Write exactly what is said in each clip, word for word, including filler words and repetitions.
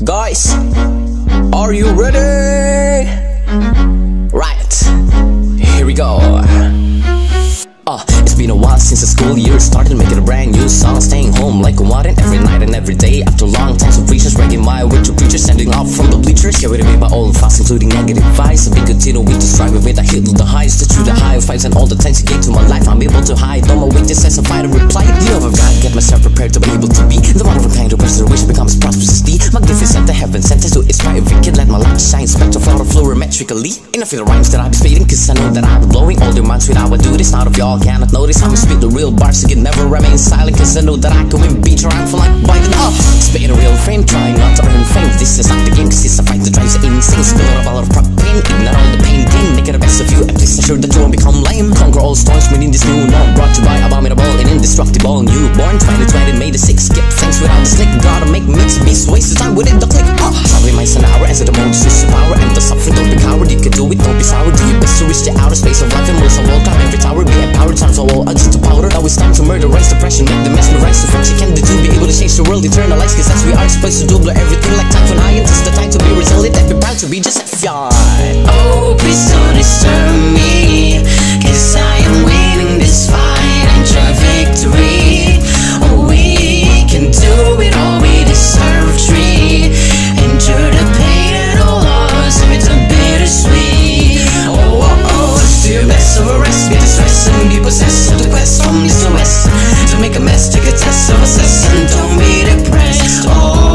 Guys, are you ready? Right, here we go. Uh, it's been a while since the school year started, making a brand new song, staying home like a warden every night and every day. After long times of preachers, breaking my way to preachers, standing up from the bleachers. Yeah, with me by all the thoughts, including negative vibes. I've been continuing to strive with a hit of the highs, to through the high fives and all the tension gained to my life. I'm able to hide all my weaknesses and find a reply. You know I've got to get myself prepared to be able to be the one of a kind of person who wish becomes prosperous as the magnificent the heaven sent to inspire if it can let my light shine spectral fluorometrically. Enough of the rhymes that I'll be spitting, cause I know that I'm blowing all your minds with how I do this. Out of y'all cannot notice I'm spit the real bars, so you can never remain silent, cause I know that I can win beat your rhyme for like biting up. Spit a real frame, trying not to earn fame. This is not the game, cause it's a fight that drives you insane. Spill out a lot of propane, ignore all the pain gain. Make it the best of you, and please ensure that you won't become lame. Conquer all storms within this new norm, brought to you by abominable and indestructible newborn. Twenty twenty made the six skip things without the slick. Gotta make mix beats, waste the time within the click. uh, Traveling miles an hour, as the most use of power. And the suffering, don't be coward, you can do it, don't be sour. Do your best to reach the outer space of life, and most of all time every tower be empowered. Times all all odds to powder. Now it's time to murder, rise depression, make the mesmerize. So what you can do to be able to change the world, eternalize. Cause as we are supposed to do, blow everything like time for nine. It's the time to be resilient and be proud to be just a fine. Oh, please don't disturb me, cause I am winning this fight. Enjoy victory. Oh, we can do it all, we deserve a tree. Endure the pain and all loss, if it's a bittersweet. Oh, oh, oh, do your best over rest, be distressed and be possessed of the quest from east to west. To make a mess, take a test of assess and don't be depressed.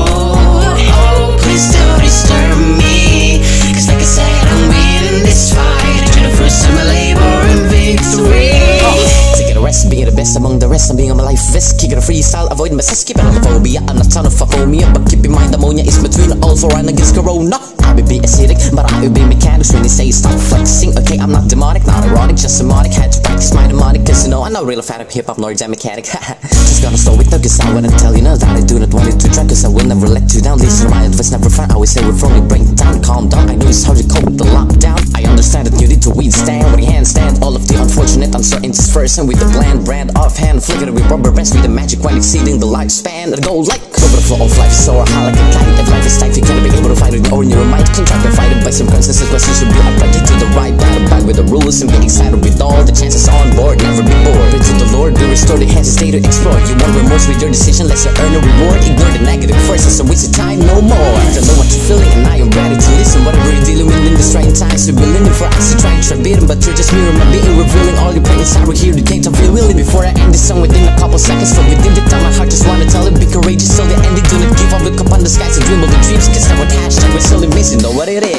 Oh, oh, please don't disturb me, cause like I said, I'm winning this fight. Enjoy the fruits of my labor and victory. Taking a rest, being the best among the rest, and being on my life vest. Kicking a freestyle, avoid my cess, keeping on the phobia. I'm not trying to fuck me up, but keep in mind ammonia is between all for and against corona. I will be acidic, but I will be mechanics when they say stop flexing. Okay, I'm not demonic, not erotic, just demonic. Had to practice my demonic, cause you know I'm not real fan of hip-hop nor jam mechanic. Just gonna slow it down, cause I wanna tell you now that I do not want it to try, cause I will never let you down. Listen to my advice, never fine. I always say we're from break down, calm down. I know it's hard to cope with the lockdown. I understand that you need to withstand with your handstand all of the unfortunate uncertainties first, and with the bland brand offhand, flicker with rubber bands with the magic when exceeding the lifespan. And go like over the flow of life, so high like a kite. If life is tight, you can't be able to fight it or in your mind. Contract and fight it by circumstances, but you should be upright to the right. Battle back with the rules and be excited with all the chances on board. Never be bored. Pray to the Lord, be restored, the hesitate to explore. You want remorse with your decision, let's earn a reward. Ignore the negative forces, so waste your time no more. I don't know what you're feeling, and I am ready to listen. Whatever you're dealing with in these trying times, you've been living for us. You're trying to try beating, but you're just mirroring my being, revealing all your pain inside. We're here to gain time for your willing. Before I end this song within a couple seconds, from within the time my heart just wanna tell it, be courageous till the end. Do not give up, look up on the skies and dream of the dreams, cause that what hashtag we're still missing. Know what it is?